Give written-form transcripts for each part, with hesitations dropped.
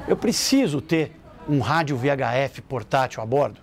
Eu preciso ter um rádio VHF portátil a bordo?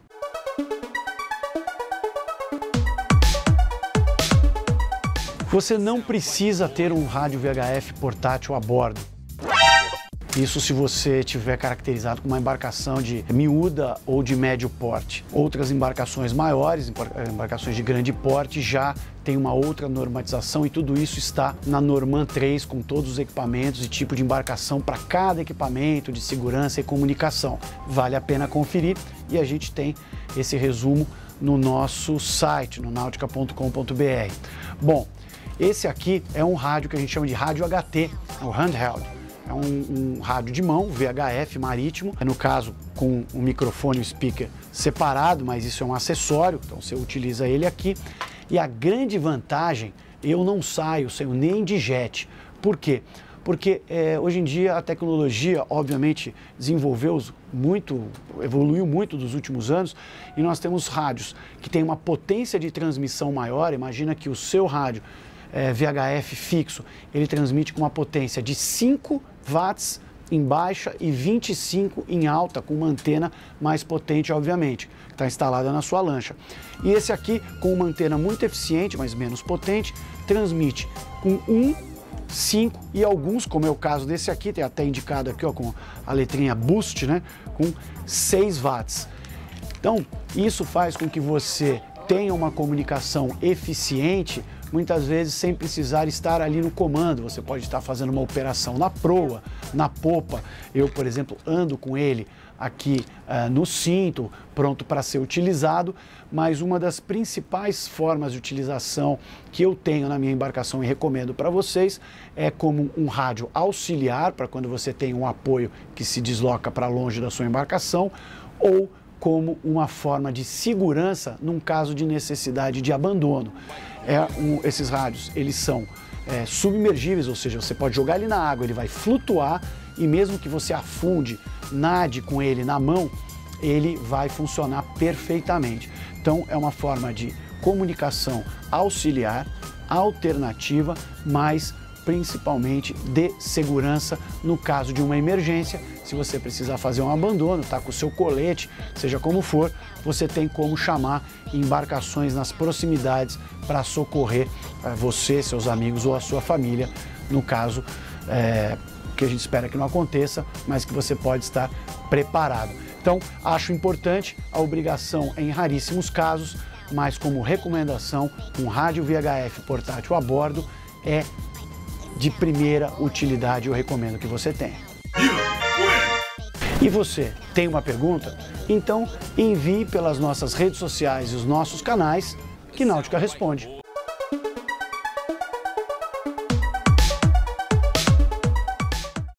Você não precisa ter um rádio VHF portátil a bordo. Isso se você tiver caracterizado com uma embarcação de miúda ou de médio porte. Outras embarcações maiores, embarcações de grande porte, já tem uma outra normatização e tudo isso está na Norman 3 com todos os equipamentos e tipo de embarcação para cada equipamento de segurança e comunicação. Vale a pena conferir e a gente tem esse resumo no nosso site, no nautica.com.br. Bom, esse aqui é um rádio que a gente chama de rádio HT, é o handheld. É um rádio de mão, VHF marítimo, no caso com o microfone e o speaker separado, mas isso é um acessório, então você utiliza ele aqui. E a grande vantagem, eu não saio sem nem de jet. Por quê? Porque hoje em dia a tecnologia, obviamente, evoluiu muito dos últimos anos, e nós temos rádios que têm uma potência de transmissão maior. Imagina que o seu rádio VHF fixo, ele transmite com uma potência de 5 watts em baixa e 25 em alta, com uma antena mais potente, obviamente, que está instalada na sua lancha. E esse aqui, com uma antena muito eficiente, mas menos potente, transmite com 1, 5 e alguns, como é o caso desse aqui, tem até indicado aqui ó, com a letrinha Boost, né, com 6 watts. Então, isso faz com que você tenha uma comunicação eficiente, muitas vezes sem precisar estar ali no comando. Você pode estar fazendo uma operação na proa, na popa. Eu, por exemplo, ando com ele aqui no cinto, pronto para ser utilizado, mas uma das principais formas de utilização que eu tenho na minha embarcação e recomendo para vocês é como um rádio auxiliar, para quando você tem um apoio que se desloca para longe da sua embarcação, ou como uma forma de segurança num caso de necessidade de abandono. Esses rádios, eles são submergíveis, ou seja, você pode jogar ele na água, ele vai flutuar e mesmo que você afunde, nade com ele na mão, ele vai funcionar perfeitamente. Então é uma forma de comunicação auxiliar, alternativa, mas principalmente de segurança no caso de uma emergência. Se você precisar fazer um abandono, tá com o seu colete, seja como for, você tem como chamar embarcações nas proximidades para socorrer você, seus amigos ou a sua família, no caso que a gente espera que não aconteça, mas que você pode estar preparado. Então, acho importante, a obrigação em raríssimos casos, mas como recomendação, um rádio VHF portátil a bordo é de primeira utilidade, eu recomendo que você tenha. E você, tem uma pergunta? Então envie pelas nossas redes sociais e os nossos canais que Náutica responde.